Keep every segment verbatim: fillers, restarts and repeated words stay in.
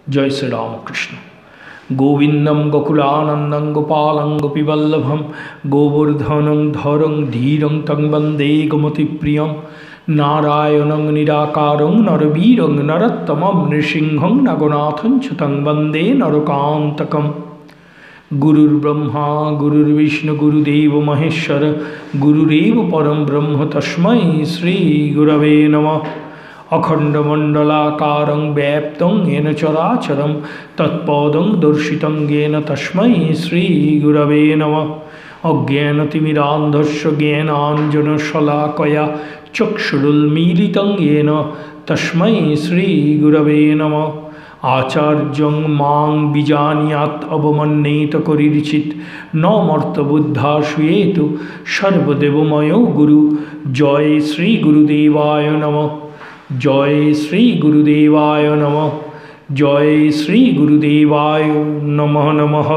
जय श्री राम कृष्ण। गोविंदम गोकुलानंदं गोपालं गोपीवल्लभं गोवर्धनं धरं धीरं तं वन्दे गोमतिप्रियं नारायणं निराकारं नरवीरं नरोत्तमं नृसिंहं नगनाथं च तं वन्दे नरकान्तकं। गुरुर्ब्रह्मा गुरुर्विष्णु गुरुदेव महेश्वर गुरुरेव परं ब्रह्म तस्मै श्री गुरवे नमः। अखंडमंडलाकारं व्याप्तं येन चराचरं तत्पदं दर्शितं येन तस्मै श्री गुरवे नमः। अज्ञानतिमिरान्धस्य ज्ञानाञ्जनशलाकया चक्षुरुन्मीलितं येन तस्मै श्री गुरवे नमः। आचार्यं मां बीजानीयात् अवमन्येत करिर्चित् न मर्तबुद्धा श्रूयेत सर्वदेवमयो गुरु। जय श्री गुरुदेवाय नमः। जय श्री गुरुदेवाय नमः। जय श्री गुरुदेवाय नमः नमः।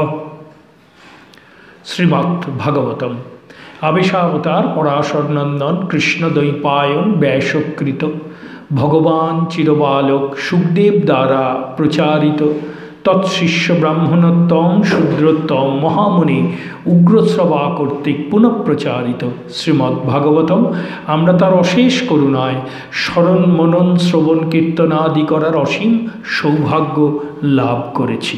श्रीमद् भागवतम आवेशावतार पराशर नंदन कृष्ण द्वैपायन व्यासकृत भगवान चिरबालक सुखदेव द्वारा प्रचारित तत्शिष्य ब्राह्मणोत्तम शूद्रोत्तम महामुनि उग्रश्रवा कर्तृक पुनः प्रचारित श्रीमद् भागवतम आमरा तार अशेष करुणाय स्मरण मनन श्रवण कीर्तन आदि करार असीम सौभाग्य लाभ करेছি।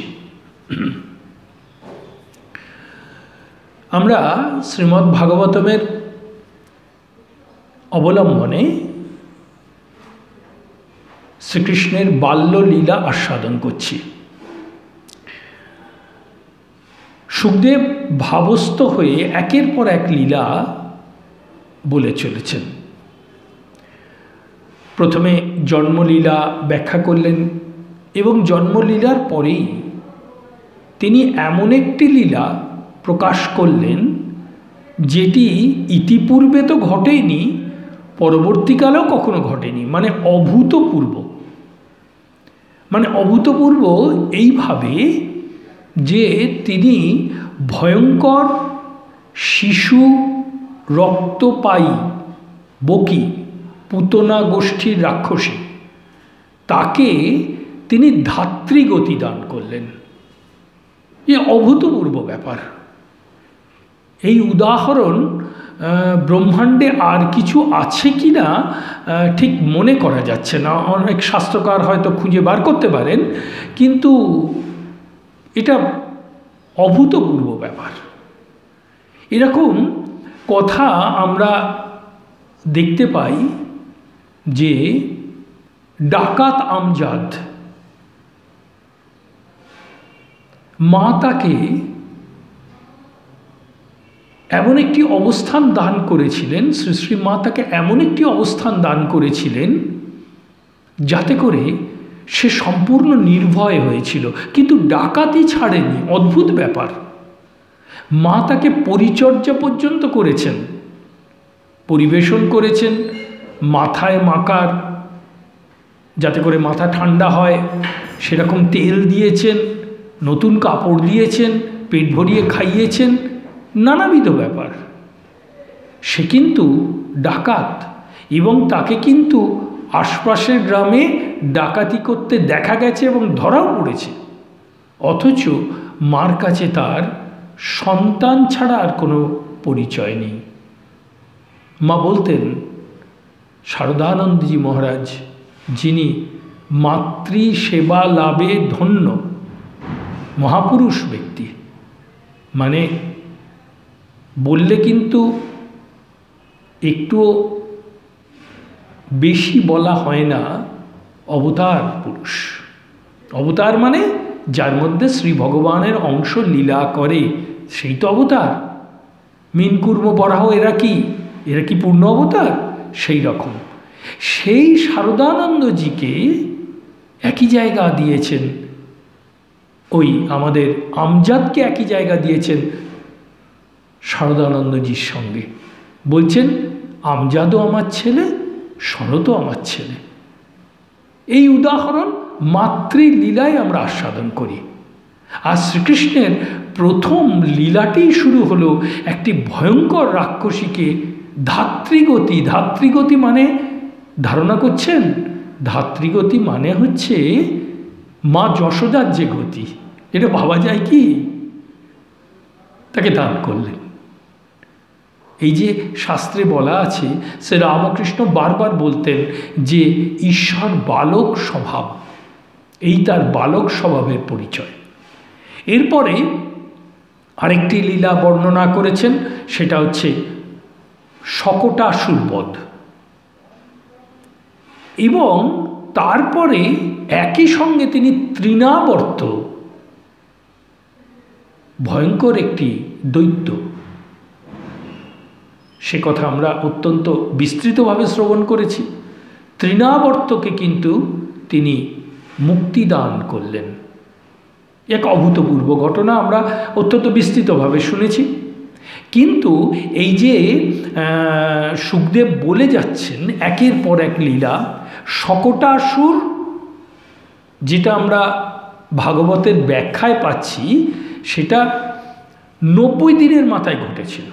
আমরা শ্রীমদ্ ভাগবতমের অবলম্বনে শ্রীকৃষ্ণের বাল্যলীলা আস্বাদন করছি। সুখদেব ভাবস্থ হয়ে একের পর এক লীলা বলে চলেছেন। প্রথমে জন্মলীলা ব্যাখ্যা করলেন এবং জন্মলীলার পরেই তিনি এমন একটি লীলা প্রকাশ করলেন যেটি ইতিপূর্বে তো ঘটেনি, পরবর্তীকালেও কখনো ঘটেনি, মানে অভূতপূর্ব। মানে অভূতপূর্ব এইভাবে যে তিনি ভয়ঙ্কর শিশু রক্তপায়ী বকি পুতনা গোষ্ঠীর রাক্ষসী তাকে তিনি ধাত্রীগতি দান করলেন। এ অভূতপূর্ব ব্যাপার। এই উদাহরণ ব্রহ্মাণ্ডে আর কিছু আছে কি না ঠিক মনে করা যাচ্ছে না। অনেক শাস্ত্রকার হয়তো খুঁজে বার করতে পারেন, কিন্তু এটা অভূতপূর্ব ব্যাপার। এরকম কথা আমরা দেখতে পাই যে ডাকাত আমজাদ মা তাকে এমন একটি অবস্থান দান করেছিলেন, শ্রী শ্রী মা তাকে এমন একটি অবস্থান দান করেছিলেন যাতে করে সে সম্পূর্ণ নির্ভয় হয়েছিল, কিন্তু ডাকাতি ছাড়েনি। অদ্ভুত ব্যাপার। মা তাকে পরিচর্যা পর্যন্ত করেছেন, পরিবেশন করেছেন, মাথায় মাকার যাতে করে মাথা ঠান্ডা হয় সেরকম তেল দিয়েছেন, নতুন কাপড় দিয়েছেন, পেট ভরিয়ে খাইয়েছেন, নানাবিধ ব্যাপার। সে কিন্তু ডাকাত এবং তাকে কিন্তু আশপাশের গ্রামে ডাকাতি করতে দেখা গেছে এবং ধরাও পড়েছে। অথচ মার কাছে তার সন্তান ছাড়া আর কোনো পরিচয় নেই। মা বলতেন, শারদানন্দজি মহারাজ যিনি মাতৃ সেবা লাভে ধন্য মহাপুরুষ ব্যক্তি, মানে বললে কিন্তু একটু বেশি বলা হয় না, অবতার পুরুষ। অবতার মানে যার মধ্যে শ্রী ভগবানের অংশ লীলা করে, সেই তো অবতার। মিন কুর্ম বরাহ এরা কি এরা কি পূর্ণ অবতার? সেই রকম সেই শারদানন্দজিকে একই জায়গা দিয়েছেন, ওই আমাদের আমজাদকে একই জায়গা দিয়েছেন শারদানন্দজির সঙ্গে। বলছেন আমজাদও আমার ছেলে, শরৎও আমার ছেলে। এই উদাহরণ মাতৃলীলায় আমরা আস্বাদন করি। আর শ্রীকৃষ্ণের প্রথম লীলাটি শুরু হলো একটি ভয়ঙ্কর রাক্ষসীকে ধাত্রীগতি। ধাত্রীগতি মানে ধারণা করছেন, ধাত্রীগতি মানে হচ্ছে মা যশোদার যে গতি, এটা ভাবা যায় কি? তাকে দান করলেন। এই যে শাস্ত্রে বলা আছে, সে রামকৃষ্ণ বারবার বলতেন যে ঈশ্বর বালক স্বভাব, এই তার বালক স্বভাবের পরিচয়। এরপরে আরেকটি লীলা বর্ণনা করেছেন, সেটা হচ্ছে শকটাসুর বধ। এবং তারপরে একই সঙ্গে তিনি তৃণাবর্ত, ভয়ঙ্কর একটি দৈত্য, সে কথা আমরা অত্যন্ত বিস্তৃতভাবে শ্রবণ করেছি। তৃণাবর্তকে কিন্তু তিনি মুক্তিদান করলেন। এক অভূতপূর্ব ঘটনা আমরা অত্যন্ত বিস্তৃতভাবে শুনেছি। কিন্তু এই যে শুকদেব বলে যাচ্ছেন একের পর এক লীলা, শকটাসুর যেটা আমরা ভাগবতের ব্যাখ্যায় পাচ্ছি, সেটা নব্বই দিনের মাথায় ঘটেছিল।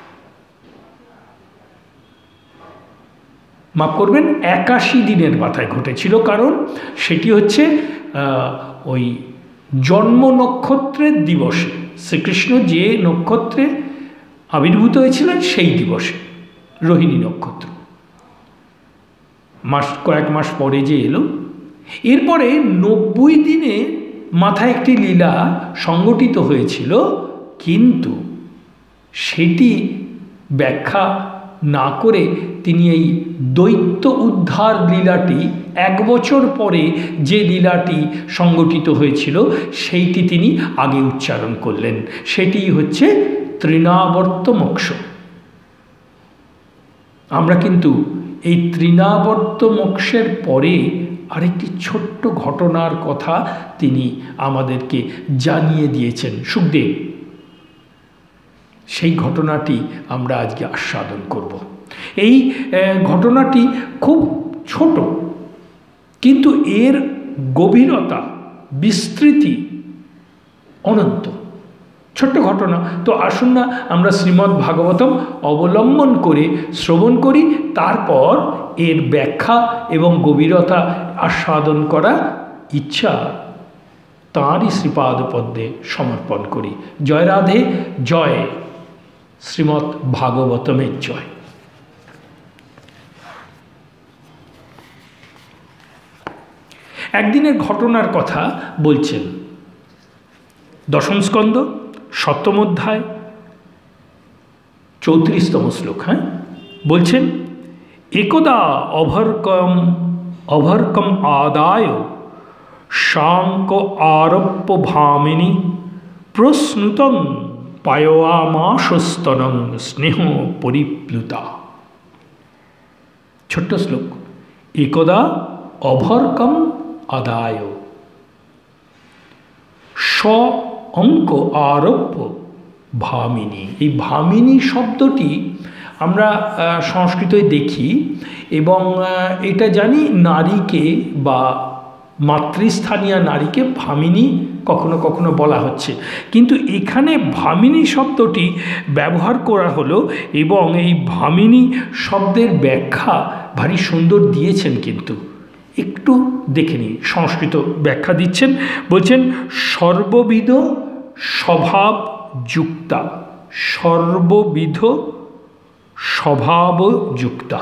মাফ করবেন, একাশি দিনের মাথায় ঘটেছিল। কারণ সেটি হচ্ছে ওই জন্ম নক্ষত্রের দিবসে, শ্রীকৃষ্ণ যে নক্ষত্রে আবির্ভূত হয়েছিলেন সেই দিবসে, রোহিণী নক্ষত্র, মাস কয়েক মাস পরে যে এলো। এরপরে নব্বই দিনে মাথায় একটি লীলা সংগঠিত হয়েছিল, কিন্তু সেটি ব্যাখ্যা না করে তিনি এই দৈত্য উদ্ধার লীলাটি, এক বছর পরে যে লীলাটি সংগঠিত হয়েছিল সেইটি তিনি আগে উচ্চারণ করলেন। সেটি হচ্ছে তৃণাবর্ত মোক্ষ। আমরা কিন্তু এই তৃণাবর্ত মোক্ষের পরে আরেকটি ছোট্ট ঘটনার কথা তিনি আমাদেরকে জানিয়ে দিয়েছেন শুকদেব। সেই ঘটনাটি আমরা আজকে আস্বাদন করব। এই ঘটনাটি খুব ছোট, কিন্তু এর গভীরতা, বিস্তৃতি অনন্ত। ছোট্ট ঘটনা তো, আসুন না আমরা শ্রীমদ্ ভাগবতম অবলম্বন করে শ্রবণ করি, তারপর এর ব্যাখ্যা এবং গভীরতা আস্বাদন করা ইচ্ছা তাঁরই শ্রীপাদ পদ্মে সমর্পণ করি। জয় রাধে, জয় শ্রীমদ্ ভাগবতমের জয়। একদিনের ঘটনার কথা বলছেন, দশম স্কন্দ সপ্তম অধ্যায় চৌত্রিশতম শ্লোক। হ্যাঁ, বলছেন, একদা অভর্কম অভর্কম আদায় শাঙ্ক আরপ্য ভামিনী প্রস্নুতং পায়োয়ামাশস্তনং স্নেহ পরিপ্লুতা। ছোট্ট শ্লোক। একদা অভর্কম আদায় স অঙ্ক আরোপ্য ভামিনী। এই ভামিনী শব্দটি আমরা সংস্কৃতে দেখি এবং এটা জানি নারীকে বা মাতৃস্থানীয় নারীকে ভামিনী কখনো কখনো বলা হচ্ছে, কিন্তু এখানে ভামিনী শব্দটি ব্যবহার করা হলো এবং এই ভামিনী শব্দের ব্যাখ্যা ভারী সুন্দর দিয়েছেন। কিন্তু একটু দেখে নিই, সংস্কৃত ব্যাখ্যা দিচ্ছেন, বলছেন সর্ববিধ স্বভাবযুক্তা, সর্ববিধ স্বভাবযুক্তা,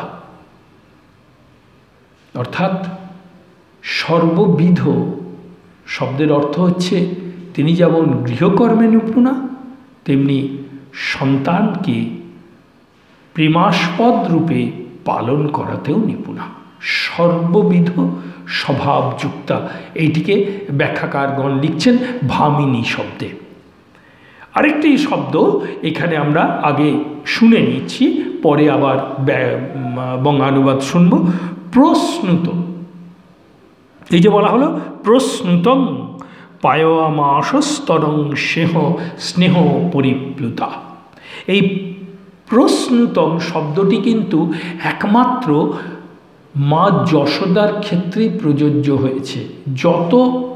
অর্থাৎ সর্ববিধ শব্দের অর্থ হচ্ছে তিনি যেমন গৃহকর্মে নিপুণা, তেমনি সন্তানকে প্রেমাস্পদ রূপে পালন করাতেও নিপুণা। সর্ববিধ স্বভাবযুক্তা, এইটিকে ব্যাখ্যাকারগণ লিখছেন ভামিনী শব্দে। আরেকটি শব্দ এখানে আমরা আগে শুনে নিচ্ছি, পরে আবার বঙ্গানুবাদ শুনব। প্রস্নুত, এই যে বলা হলো প্রস্নুতং পায়োয়ামাশস্তরং স্নেহ স্নেহ পরিপ্লুতা। এই প্রস্নুতং শব্দটি কিন্তু একমাত্র মা যশোদার ক্ষেত্রেই প্রযোজ্য হয়েছে। যত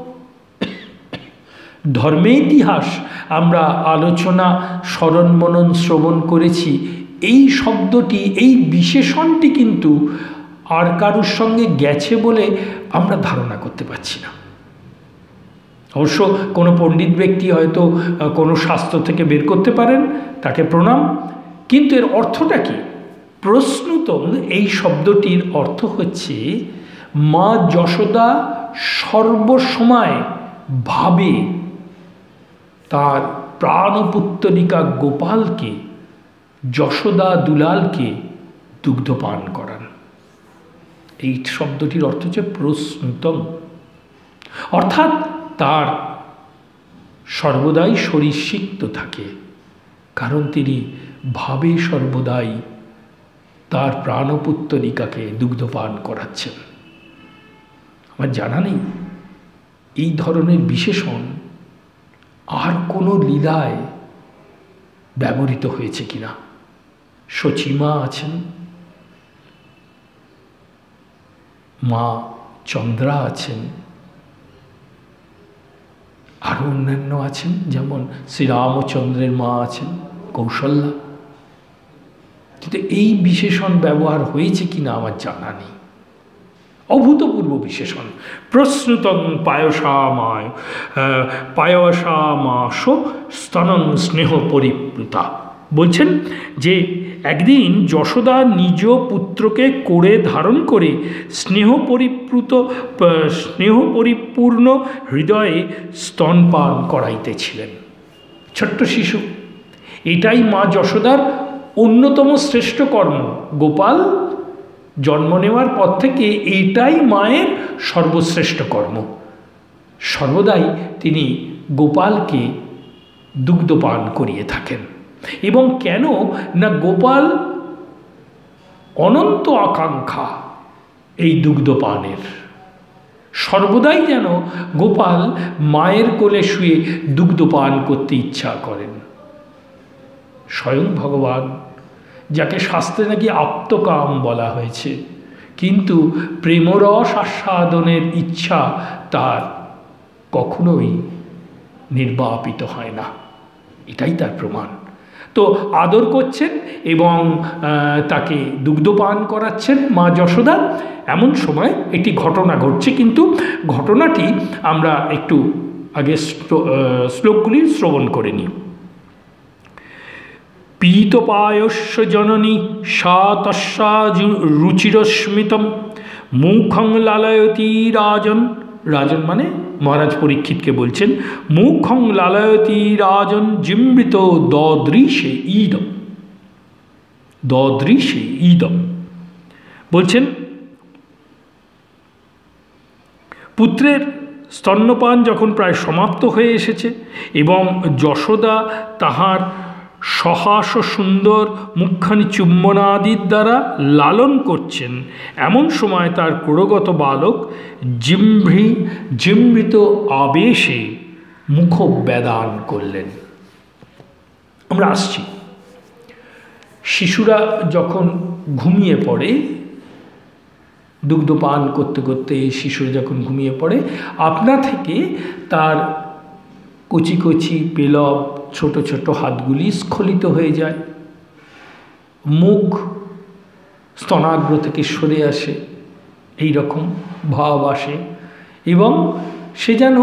ধর্মেতিহাস আমরা আলোচনা স্মরণ মনন শ্রবণ করেছি, এই শব্দটি, এই বিশেষণটি কিন্তু আর কারুর সঙ্গে গেছে বলে আমরা ধারণা করতে পারছি না। অবশ্য কোনো পণ্ডিত ব্যক্তি হয়তো কোনো শাস্ত্র থেকে বের করতে পারেন, তাকে প্রণাম। কিন্তু এর অর্থটা কি? প্রশ্নুতম এই শব্দটির অর্থ হচ্ছে মা যশোদা সর্বসময় ভাবে তার প্রাণপুত্তলিকা গোপালকে, যশোদা দুলালকে দুগ্ধপান করান। এই শব্দটির অর্থ হচ্ছে প্রশ্নুতম, অর্থাৎ তার সর্বদাই শরীর সিক্ত থাকে, কারণ তিনি ভাবে সর্বদাই তার প্রাণপুত্তলিকাকে দুগ্ধপান করাচ্ছেন। আমার জানা নেই এই ধরনের বিশেষণ আর কোনো লীলায় ব্যবহৃত হয়েছে কিনা। সচিমা আছেন, মা চন্দ্রা আছেন, আরও অন্যান্য আছেন, যেমন শ্রীরামচন্দ্রের মা আছেন কৌশল্যা। কিন্তু এই বিশেষণ ব্যবহার হয়েছে কিনা আমার জানা নেই। অভূতপূর্ব বিশেষণ। প্রশ্নুতং পায়সামায় পায়সামাস স্তনং স্নেহ পরিপ্লুতা। বলছেন যে একদিন যশোদা নিজ পুত্রকে কোলে ধারণ করে স্নেহ পরিপ্লুত স্নেহ পরিপূর্ণ হৃদয়ে স্তনপান করাইতেছিলেন। ছোট্ট শিশু, এটাই মা যশোদার অন্যতম শ্রেষ্ঠ কর্ম। গোপাল জন্ম নেওয়ার পর থেকে এটাই মায়ের সর্বশ্রেষ্ঠ কর্ম। সর্বদাই তিনি গোপালকে দুগ্ধপান করিয়ে থাকেন। এবং কেন না, গোপাল অনন্ত আকাঙ্ক্ষা এই দুগ্ধপানের। সর্বদাই যেন গোপাল মায়ের কোলে শুয়ে দুগ্ধপান করতে ইচ্ছা করেন। স্বয়ং ভগবান, যাকে শাস্ত্রে নাকি আপ্তকাম বলা হয়েছে, কিন্তু প্রেমরস আস্বাদনের ইচ্ছা তার কখনোই নির্বাপিত হয় না, এটাই তার প্রমাণ। তো আদর করছেন এবং তাকে দুগ্ধপান করাচ্ছেন মা যশোদা। এমন সময় একটি ঘটনা ঘটছে, কিন্তু ঘটনাটি আমরা একটু আগে শ্লোকগুলি শ্রবণ করে নিই। পীতপায়স্য জননী সা তস্যা রুচিরস্মিতম মুখং লালয়তি রাজন। রাজন মানে মহারাজ পরীক্ষিতকে বলছেন, মুখং লালয়তি রাজন জিমৃত দদৃশে ইদম। দদৃশে ইদম বলছেন, পুত্রের স্তন্যপান যখন প্রায় সমাপ্ত হয়ে এসেছে এবং যশোদা তাহার সহাস সুন্দর মুখখানি চুম্বনাদির দ্বারা লালন করছেন, এমন সময় তার ক্রোড়গত বালক জিম্ভি জিমৃত আবেশে মুখব্যাদান করলেন। আমরা আসছি, শিশুরা যখন ঘুমিয়ে পড়ে, দুগ্ধপান করতে করতে শিশুরা যখন ঘুমিয়ে পড়ে, আপনা থেকে তার কচি কচি পেলব ছোট ছোট হাতগুলি স্খলিত হয়ে যায়, মুখ স্তনাগ্র থেকে সরে আসে, এই রকম ভাব আসে এবং সে যেন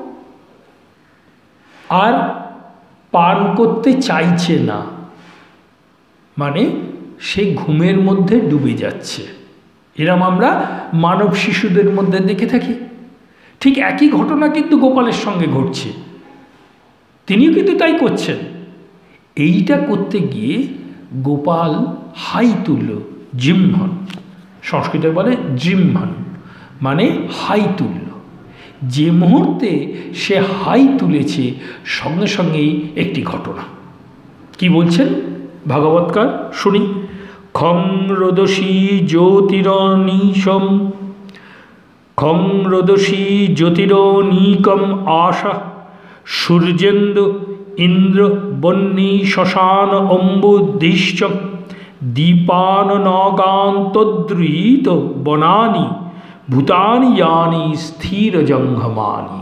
আর পান করতে চাইছে না, মানে সে ঘুমের মধ্যে ডুবে যাচ্ছে। এরম আমরা মানব শিশুদের মধ্যে দেখে থাকি। ঠিক একই ঘটনা কিন্তু গোপালের সঙ্গে ঘটছে, তিনিও কিন্তু তাই করছেন। এইটা করতে গিয়ে গোপাল হাই তুলল, জিম্ভন, সংস্কৃতে বলে জিম্ভন মানে হাই তুলল। যে মুহূর্তে সে হাই তুলেছে, সঙ্গে সঙ্গেই একটি ঘটনা। কি বলছেন ভাগবতকার, শুনি। খং রোদসী জ্যোতিরনীশম খং রোদসী জ্যোতিরনীকম আশা সূর্যেন্দু ইন্দ্র বন্যী শ্মশান অম্বুদিশ্চ দীপান নগান্তদ্রীত বনানি ভূতানি ইয়ানি স্থির জঙ্ঘমানি।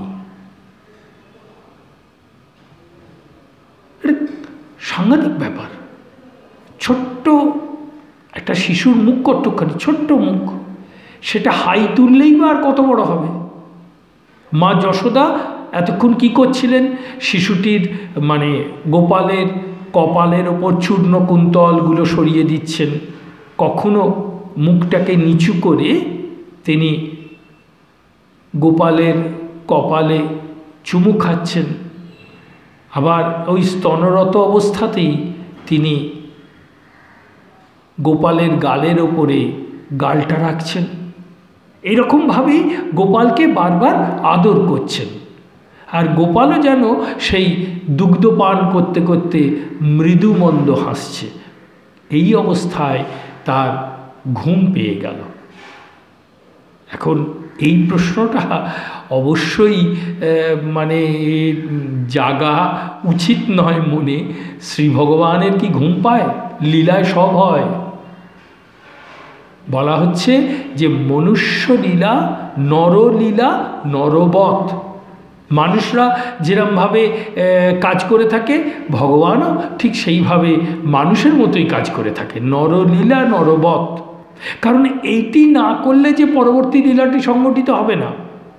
সাংঘাতিক ব্যাপার। ছোট্ট একটা শিশুর মুখ কতখানি, ছোট্ট মুখ, সেটা হাই তুললেই বা আর কত বড় হবে। মা যশোদা এতক্ষণ কি করছিলেন? শিশুটির মানে গোপালের কপালের ওপর চূর্ণ কুন্তলগুলো সরিয়ে দিচ্ছেন, কখনো মুখটাকে নিচু করে তিনি গোপালের কপালে চুমু খাচ্ছেন, আবার ওই স্তনরত অবস্থাতেই তিনি গোপালের গালের ওপরে গালটা রাখছেন। এরকমভাবেই গোপালকে বারবার আদর করছেন, আর গোপালও যেন সেই দুগ্ধপান করতে করতে মৃদু মন্দ হাসছে। এই অবস্থায় তার ঘুম পেয়ে গেল। এখন এই প্রশ্নটা অবশ্যই মানে জাগা উচিত নয় মনে, শ্রী ভগবানের কি ঘুম পায়? লীলায় সব হয়। বলা হচ্ছে যে মনুষ্য লীলা নরলীলা নরবৎ। মানুষরা যেরমভাবে কাজ করে থাকে, ভগবানও ঠিক সেইভাবে মানুষের মতোই কাজ করে থাকে, নরলীলা নরবৎ। কারণ এইটি না করলে যে পরবর্তী লীলাটি সংগঠিত হবে না।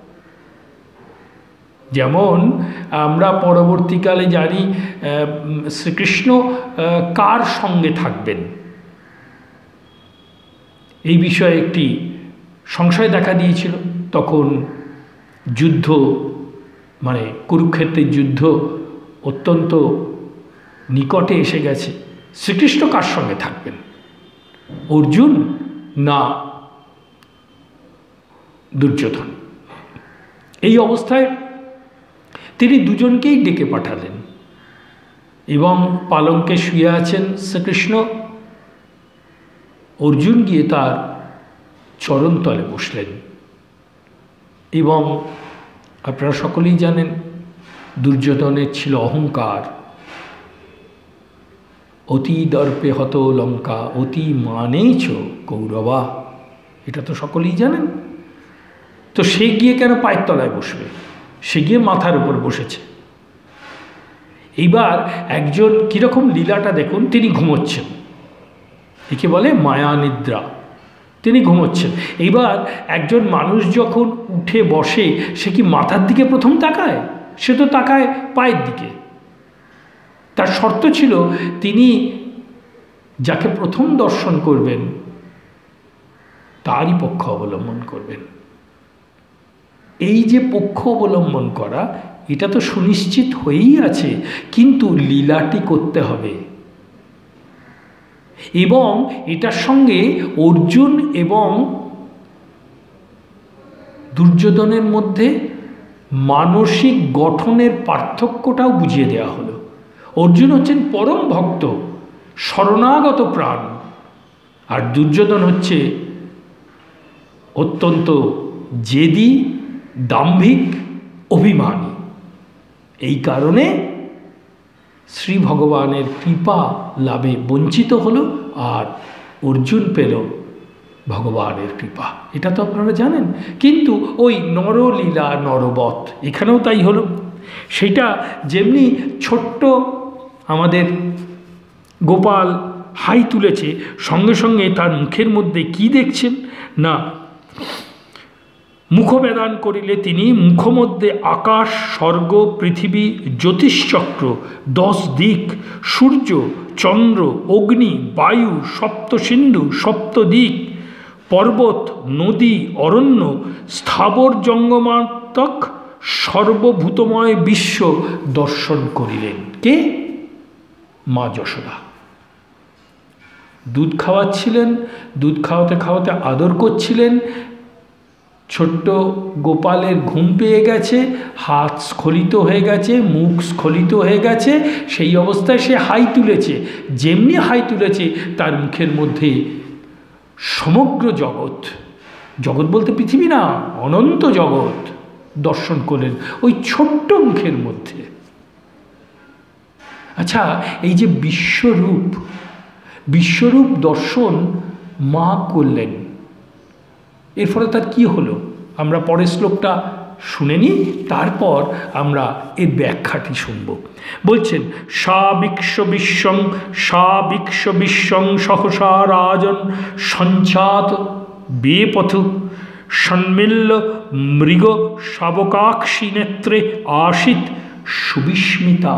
যেমন আমরা পরবর্তীকালে জানি শ্রীকৃষ্ণ কার সঙ্গে থাকবেন, এই বিষয়ে একটি সংশয় দেখা দিয়েছিল। তখন যুদ্ধ মানে কুরুক্ষেত্রের যুদ্ধ অত্যন্ত নিকটে এসে গেছে। শ্রীকৃষ্ণ কার সঙ্গে থাকবেন? অর্জুন না দুর্যোধন? এই অবস্থায় তিনি দুজনকেই ডেকে পাঠালেন এবং পালঙ্কে শুয়ে আছেন শ্রীকৃষ্ণ। অর্জুন গিয়ে তার চরণতলে বসলেন এবং আপনারা সকলেই জানেন দুর্যোধনের ছিল অহংকার। অতি দর্পে হত লঙ্কা অতি মানেছ কৌরবা, এটা তো সকলেই জানেন। তো সে গিয়ে কেন পায়ের তলায় বসবে? সে গিয়ে মাথার উপর বসেছে। এইবার একজন কীরকম লীলাটা দেখুন, তিনি ঘুমোচ্ছেন, একে বলে মায়া নিদ্রা। তিনি ঘুমোচ্ছেন। এইবার একজন মানুষ যখন উঠে বসে, সে কি মাথার দিকে প্রথম তাকায়? সে তো তাকায় পায়ের দিকে। তার শর্ত ছিল তিনি যাকে প্রথম দর্শন করবেন তারই পক্ষ অবলম্বন করবেন। এই যে পক্ষ অবলম্বন করা, এটা তো সুনিশ্চিত হয়েই আছে, কিন্তু লীলাটি করতে হবে। এবং এটার সঙ্গে অর্জুন এবং দুর্যোধনের মধ্যে মানসিক গঠনের পার্থক্যটাও বুঝিয়ে দেওয়া হলো। অর্জুন হচ্ছেন পরম ভক্ত, শরণাগত প্রাণ, আর দুর্যোধন হচ্ছে অত্যন্ত জেদি, দাম্ভিক, অভিমানী। এই কারণে শ্রী ভগবানের কৃপা লাভে বঞ্চিত হলো, আর অর্জুন পেল ভগবানের কৃপা। এটা তো আপনারা জানেন। কিন্তু ওই নরলীলা নরবৎ এখানেও তাই হলো। সেটা যেমনি ছোট্ট আমাদের গোপাল হাই তুলেছে, সঙ্গে সঙ্গে তার মুখের মধ্যে কি দেখছেন না, মুখবেদান করিলে তিনি মুখমধ্যে আকাশ, স্বর্গ, পৃথিবী, জ্যোতিষচক্র, দশ দিক, সূর্য, চন্দ্র, অগ্নি, বায়ু, সপ্ত সিন্ধু, সপ্ত দিক, পর্বত, নদী, অরণ্য, স্থাবর জঙ্গমাত্মক সর্বভূতময় বিশ্ব দর্শন করিলেন। কে? মা যশোদা। দুধ খাওয়াচ্ছিলেন, দুধ খাওয়াতে খাওয়াতে আদর করছিলেন। ছোট্ট গোপালের ঘুম পেয়ে গেছে, হাত স্খলিত হয়ে গেছে, মুখ স্খলিত হয়ে গেছে। সেই অবস্থায় সে হাই তুলেছে। যেমনি হাই তুলেছে, তার মুখের মধ্যে সমগ্র জগৎ, জগৎ বলতে পৃথিবী না, অনন্ত জগৎ দর্শন করলেন ওই ছোট্ট মুখের মধ্যে। আচ্ছা, এই যে বিশ্বরূপ, বিশ্বরূপ দর্শন মা করলেন, এর ফলে তার কি হলো আমরা পরের শ্লোকটা শুনে নিই, তারপর আমরা এর ব্যাখ্যাটি শুনব। বলছেন, সা বিক্ষ বিশ্বং সা বিক্ষ বিশ্বং সহসা রাজন সঞ্চাত বেপথ সন্মিল্য মৃগ শাবকাক্ষী নেত্রে আশিত সুবিস্মিতা।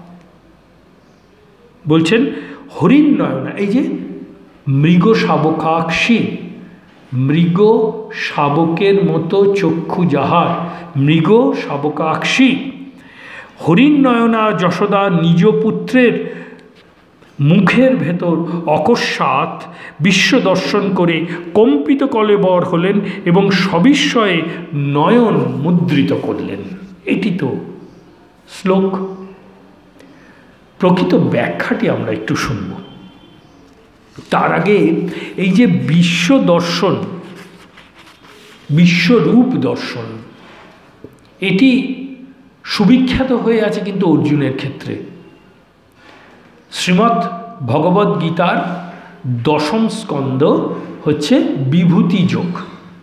বলছেন হরিণ নয়না, এই যে মৃগ শাবকাক্ষী, মৃগ শাবকের মতো চক্ষু যাহার, মৃগ শাবকাক্ষী, হরিণ নয়না যশোদা নিজ পুত্রের মুখের ভেতর অকস্মাৎ বিশ্ব দর্শন করে কম্পিত কলেবর হলেন এবং সবিস্ময়ে নয়ন মুদ্রিত করলেন। এটি তো শ্লোক। প্রকৃত ব্যাখ্যাটি আমরা একটু শুনব। তার আগে এই যে বিশ্ব দর্শন, বিশ্বরূপ দর্শন, এটি সুবিখ্যাত হয়ে আছে কিন্তু অর্জুনের ক্ষেত্রে। শ্রীমদ্ ভগবদ্ গীতার দশম স্কন্দ হচ্ছে বিভূতি যোগ।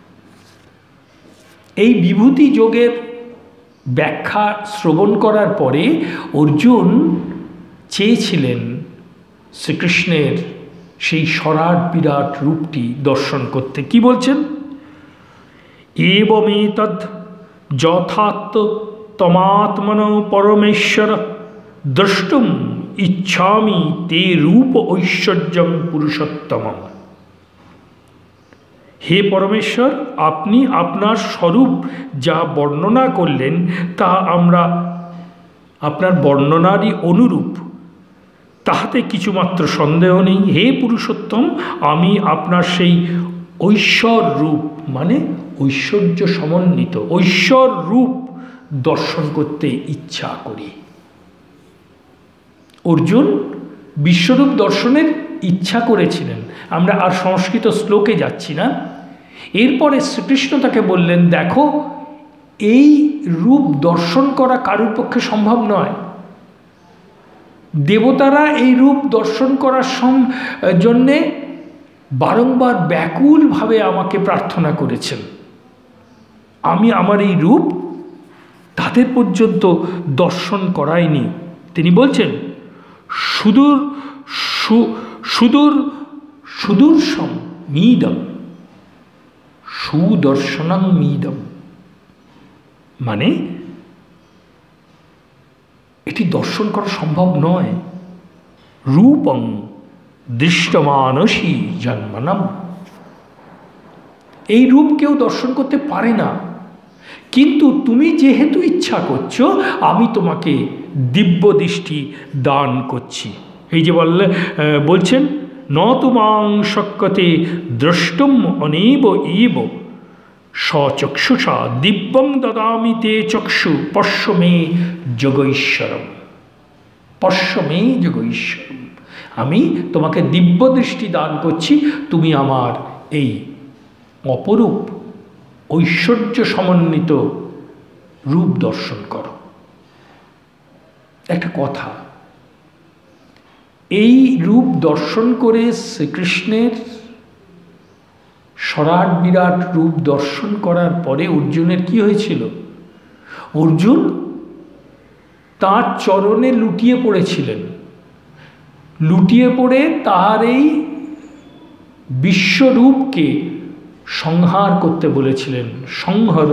এই বিভূতি যোগের ব্যাখ্যা শ্রবণ করার পরে অর্জুন চেয়েছিলেন শ্রীকৃষ্ণের সেই সরাট বিরাট রূপটি দর্শন করতে। কি বলছেন? এবমেতদ যথার্থ তমাত্মন পরমেশ্বর দ্রষ্টুম ইচ্ছামি তে রূপ ঐশ্বর্যম পুরুষোত্তমম। হে পরমেশ্বর, আপনি আপনার স্বরূপ যা বর্ণনা করলেন তা আমরা আপনার বর্ণনারই অনুরূপ, তাহাতে কিছুমাত্র সন্দেহ নেই। হে পুরুষোত্তম, আমি আপনার সেই ঐশ্বর রূপ মানে ঐশ্বর্য সমন্বিত ঐশ্বর রূপ দর্শন করতে ইচ্ছা করি। অর্জুন বিশ্বরূপ দর্শনের ইচ্ছা করেছিলেন। আমরা আর সংস্কৃত শ্লোকে যাচ্ছি না। এরপরে শ্রীকৃষ্ণ তাকে বললেন, দেখো এই রূপ দর্শন করা কারোর পক্ষে সম্ভব নয়। দেবতারা এই রূপ দর্শন করার জন্যে বারংবার ব্যাকুলভাবে আমাকে প্রার্থনা করেছেন। আমি আমার এই রূপ তাদের পর্যন্ত দর্শন করাইনি। তিনি বলছেন সুদূর সুদূর সুদূরসম মিদম সুদর্শনং মিদম, মানে এটি দর্শন করা সম্ভব নয়। রূপং দৃষ্টমানসী জন্মনম, এই রূপ কেউ দর্শন করতে পারে না, কিন্তু তুমি যেহেতু ইচ্ছা করছো আমি তোমাকে দিব্য দৃষ্টি দান করছি। এই যে বললে বলছেন ন তুমাং শক্যতে দ্রষ্টুম অনেব ইব সচক্ষুষা দিব্যং দদামি তে চক্ষু পশ্য মে যোগৈশ্বরম, পশ্য মে যোগৈশ্বরম। আমি তোমাকে দিব্য দৃষ্টি দান করছি, তুমি আমার এই অপরূপ ঐশ্বর্য সমন্বিত রূপ দর্শন করো। একটা কথা, এই রূপ দর্শন করে শ্রীকৃষ্ণের সরাট বিরাট রূপ দর্শন করার পরে অর্জুনের কি হয়েছিল? অর্জুন তাঁর চরণে লুটিয়ে পড়েছিলেন। লুটিয়ে পড়ে তাহার এই বিশ্বরূপকে সংহার করতে বলেছিলেন। সংহর,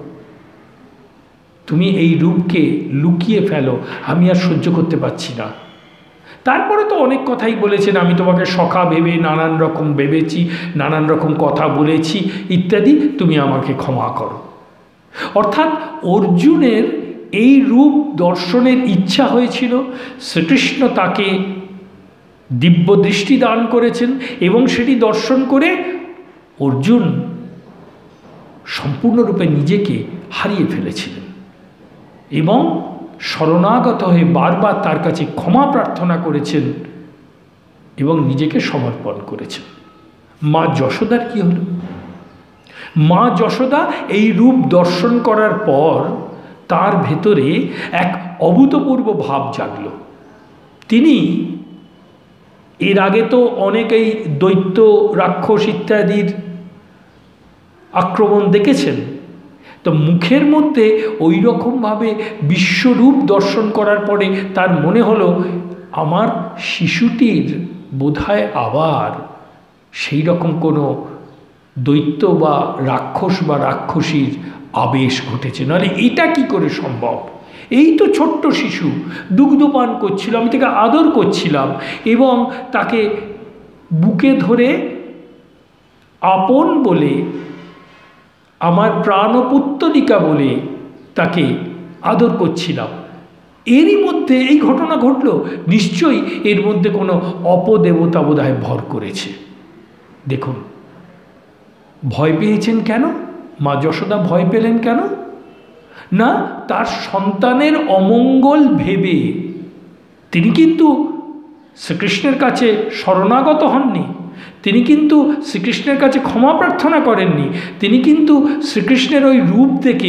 তুমি এই রূপকে লুকিয়ে ফেলো, আমি আর সহ্য করতে পারছি না। তারপরে তো অনেক কথাই বলেছেন, আমি তোমাকে সখা ভেবে নানান রকম ভেবেছি, নানান রকম কথা বলেছি ইত্যাদি, তুমি আমাকে ক্ষমা করো। অর্থাৎ অর্জুনের এই রূপ দর্শনের ইচ্ছা হয়েছিল, শ্রীকৃষ্ণ তাকে দিব্য দৃষ্টি দান করেছেন এবং সেটি দর্শন করে অর্জুন সম্পূর্ণরূপে নিজেকে হারিয়ে ফেলেছিলেন এবং শরণাগত হয়ে বারবার তার কাছে ক্ষমা প্রার্থনা করেছেন এবং নিজেকে সমর্পণ করেছেন। মা যশোদার কি হল? মা যশোদা এই রূপ দর্শন করার পর তার ভেতরে এক অভূতপূর্ব ভাব জাগল। তিনি এর আগে তো অনেকেই দৈত্য রাক্ষস ইত্যাদির আক্রমণ দেখেছেন, তো মুখের মধ্যে ওই রকমভাবে বিশ্বরূপ দর্শন করার পরে তার মনে হলো আমার শিশুটির বোধহয় আবার সেই রকম কোনো দৈত্য বা রাক্ষস বা রাক্ষসীর আবেশ ঘটেছে, নাহলে এটা কি করে সম্ভব? এই তো ছোট্ট শিশু দুগ্ধপান করছিল, আমি তাকে আদর করছিলাম এবং তাকে বুকে ধরে আপন বলে, আমার প্রাণপুত্তলিকা বলে তাকে আদর করছিলাম, এরই মধ্যে এই ঘটনা ঘটল। নিশ্চয়ই এর মধ্যে কোনো অপদেবতা বোধহয় ভর করেছে। দেখুন, ভয় পেয়েছেন কেন? মা যশোদা ভয় পেলেন কেন? না, তার সন্তানের অমঙ্গল ভেবে তিনি কিন্তু শ্রীকৃষ্ণের কাছে শরণাগত হননি, তিনি কিন্তু শ্রীকৃষ্ণের কাছে ক্ষমা প্রার্থনা করেননি, তিনি কিন্তু শ্রীকৃষ্ণের ওই রূপ দেখে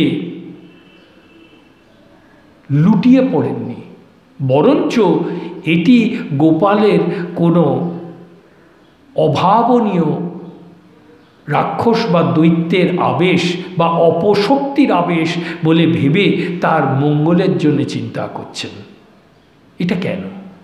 লুটিয়ে পড়েননি, বরঞ্চ এটি গোপালের কোনো অভাবনীয় রাক্ষস বা দৈত্যের আবেশ বা অপশক্তির আবেশ বলে ভেবে তার মঙ্গলের জন্য চিন্তা করছেন। এটা কেন?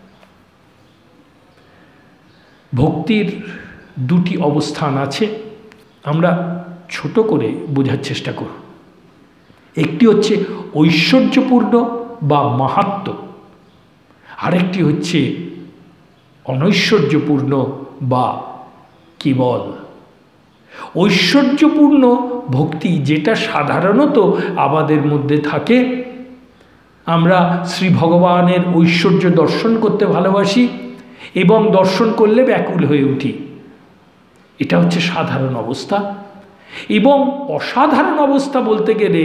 ভক্তির দুটি অবস্থান আছে, আমরা ছোট করে বোঝার চেষ্টা করব। একটি হচ্ছে ঐশ্বর্যপূর্ণ বা মাহাত্ম্য, আরেকটি হচ্ছে অনৈশ্বর্যপূর্ণ বা কেবল। ঐশ্বর্যপূর্ণ ভক্তি যেটা সাধারণত আমাদের মধ্যে থাকে, আমরা শ্রী ভগবানের ঐশ্বর্য দর্শন করতে ভালোবাসি এবং দর্শন করলে ব্যাকুল হয়ে উঠি, এটা হচ্ছে সাধারণ অবস্থা। এবং অসাধারণ অবস্থা বলতে গেলে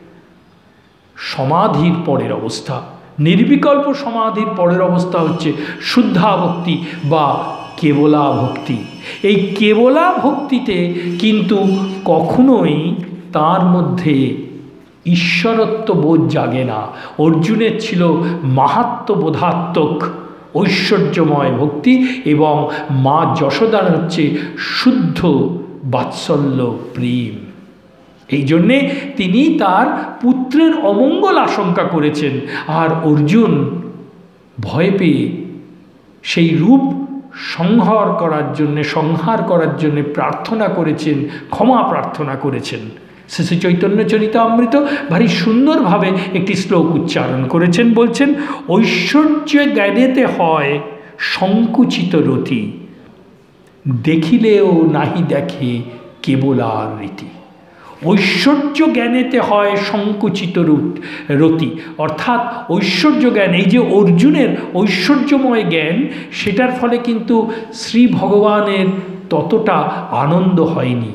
সমাধির পরের অবস্থা, নির্বিকল্প সমাধির পরের অবস্থা হচ্ছে শুদ্ধা ভক্তি বা কেবলা ভক্তি। এই কেবলা ভক্তিতে কিন্তু কখনোই তার মধ্যে ঈশ্বরত্ব বোধ জাগে না। অর্জুনের ছিল মাহাত্ম্যবোধাত্মক ঐশ্বর্যময় ভক্তি এবং মা যশোদার হচ্ছে শুদ্ধ বাৎসল্য প্রেম। এই জন্যে তিনি তার পুত্রের অমঙ্গল আশঙ্কা করেছেন, আর অর্জুন ভয় পেয়ে সেই রূপ সংহার করার জন্যে সংহার করার জন্যে প্রার্থনা করেছেন, ক্ষমা প্রার্থনা করেছেন। শ্রী চৈতন্য চরিতামৃত ভারী সুন্দরভাবে একটি শ্লোক উচ্চারণ করেছেন, বলছেন, ঐশ্বর্য জ্ঞানেতে হয় সংকুচিত রতি, দেখিলেও নাহি দেখে কেবলার রীতি। ঐশ্বর্য জ্ঞানেতে হয় সংকুচিত রতি, অর্থাৎ ঐশ্বর্য জ্ঞান, এই যে অর্জুনের ঐশ্বর্যময় জ্ঞান, সেটার ফলে কিন্তু শ্রী ভগবানের ততটা আনন্দ হয়নি।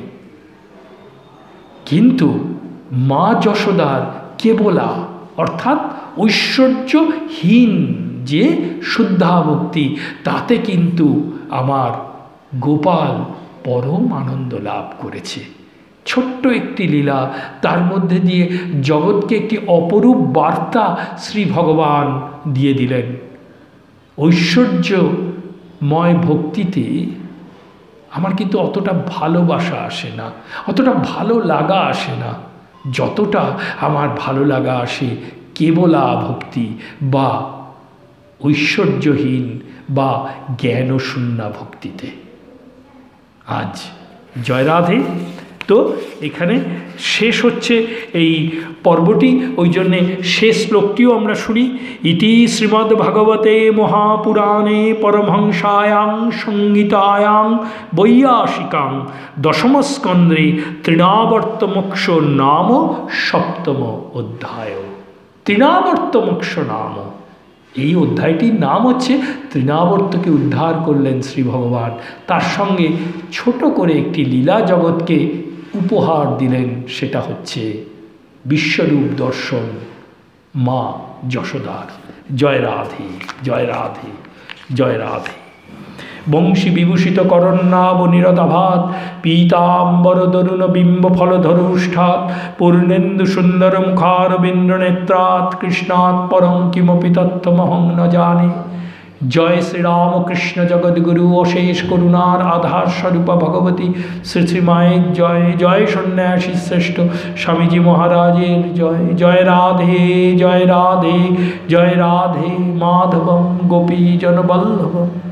কিন্তু মা যশোদার কেবলা অর্থাৎ ঐশ্বর্যহীন যে শুদ্ধা ভক্তি, তাতে কিন্তু আমার গোপাল পরম আনন্দ লাভ করেছে। ছোট্ট একটি লীলা, তার মধ্যে দিয়ে জগৎকে একটি অপরূপ বার্তা শ্রী ভগবান দিয়ে দিলেন। ঐশ্বর্যময় ভক্তিতে আমার কিন্তু অতটা ভালোবাসা আসে না, অতটা ভালো লাগা আসে না, যতটা আমার ভালো লাগা আসে কেবলা ভক্তি বা ঐশ্বর্যহীন বা জ্ঞানশূন্যা ভক্তিতে। আজ জয় রাধে। তো এখানে শেষ হচ্ছে এই পর্বটি, ওই জন্যে শেষ শ্লোকটিও আমরা শুনি। ইতি শ্রীমদ্ ভাগবতে মহাপুরাণে পরমহংসায়াং সংগীতায়াং বৈয়াসিকাং দশমস্কন্দ্রে তৃণাবর্তমোক্ষ নাম সপ্তম অধ্যায়। তৃণাবর্তমোক্ষ নাম, এই অধ্যায়টির নাম হচ্ছে তৃণাবর্তকে উদ্ধার করলেন শ্রী ভগবান, তার সঙ্গে ছোট করে একটি লীলা জগৎকে উপহার দিলেন, সেটা হচ্ছে বিশ্বরূপ দর্শন মা যশোদার। জয় রাধে, জয় রাধে, জয় রাধে। বংশী বিভূষিত করণ্যাব নিরতাভাত পীতাম্বর তরুণ বিম্ব ফলধরুষ্ঠাৎ পূর্ণেন্দু সুন্দর মুখারবিন্দ্র নেত্রাৎ কৃষ্ণাৎ পরং কিমপি তত্ত্বমহং ন জানে। জয় শ্রীরামকৃষ্ণ জগদ্গুরু অশেষ করুণার আধার স্বরূপা ভগবতী শ্রী শ্রী মায়ের জয়। জয় সন্ন্যাসী শ্রেষ্ঠ স্বামীজি মহারাজের জয়। জয় রাধে, জয় রাধে, জয় রাধে মাধবম গোপীজনবল্লভম।